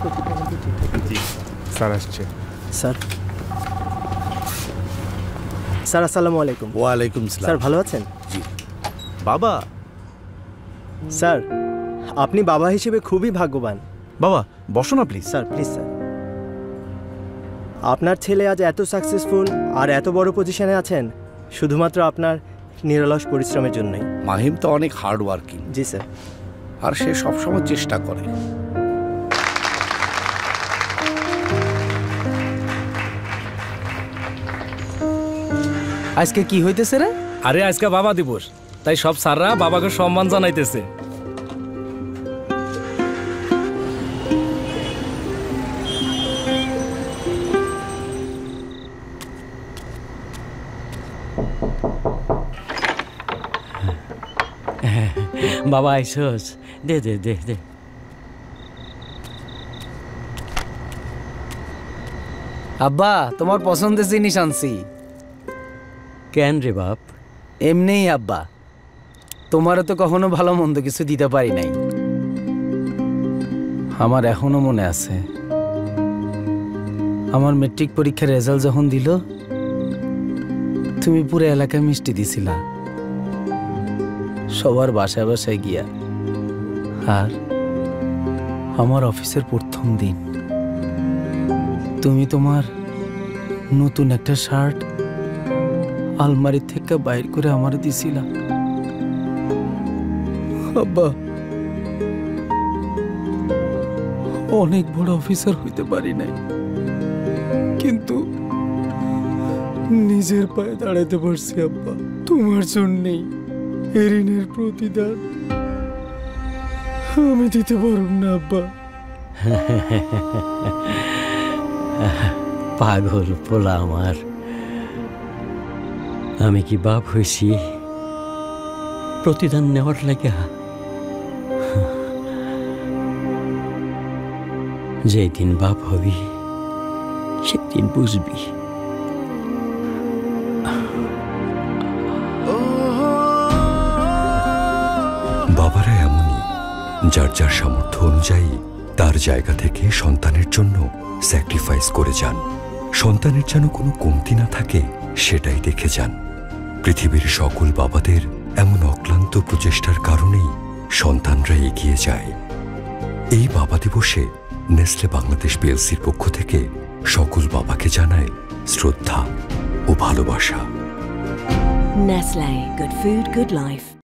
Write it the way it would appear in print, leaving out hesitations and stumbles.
জি sir আসছে। Sir sir আসসালামু আলাইকুম। ওয়ালাইকুম সালাম। স্যার ভালো আছেন? জি। বাবা স্যার আপনি বাবা হিসেবে খুবই ভাগ্যবান। বাবা বসো না প্লিজ। স্যার প্লিজ স্যার, আপনার ছেলে আজ এত সাকসেসফুল আর এত বড় পজিশনে আছেন শুধুমাত্র আপনার নিরলস পরিশ্রমের জন্যই। মাহিম তো অনেক হার্ড ওয়ার্কিং। জি স্যার। আর সে সবসময় চেষ্টা করে। আজকে কি হইতেছে রে? আরে আজকে বাবা দিবস, তাই সব স্যাররা বাবাকে সম্মান জানাইতেছে। বাবা আইসস, দে দে দে দে। আব্বা তোমার পছন্দের জিনিস আনছি। কেন রে বাপ? এমনিই আব্বা, তোমারও তো কখনো ভালো মন্দ কিছু দিতে পারি নাই। আমার এখনো মনে আছে, আমার মেট্রিক পরীক্ষার রেজাল্ট যখন দিল, তুমি পুরো এলাকায় মিষ্টি দিছিলা, সবার বাসায় বাসায় গিয়া। আর আমার অফিসের প্রথম দিন তুমি তোমার নতুন একটা শার্ট আলমারি থেকে বাইর করে আমার দিছিলা। আব্বা, অনেক বড় অফিসার হইতে পারি নাই, কিন্তু নিজের পায়ে দাঁড়াইতে পারছি আব্বা তোমার জন্যেই। ঋণের প্রতিদান আমি দিতে পারব না আব্বা। পাগল পোলা আমার, আমি কি বাপ হইছি প্রতিদান নেওয়ার লাগে? যেদিন বাপ হবি সেদিন বুঝবি। বাবারা এমনই, যার যার সামর্থ্য অনুযায়ী তার জায়গা থেকে সন্তানের জন্য স্যাক্রিফাইস করে যান। সন্তানের যেন কোনো কমতি না থাকে সেটাই দেখে যান। পৃথিবীর সকল বাবাদের এমন অক্লান্ত প্রচেষ্টার কারণেই সন্তানরা এগিয়ে যায়। এই বাবা দিবসে নেসলে বাংলাদেশ পিএলসির পক্ষ থেকে সকল বাবাকে জানায় শ্রদ্ধা ও ভালোবাসা। Nestle, good food, good life.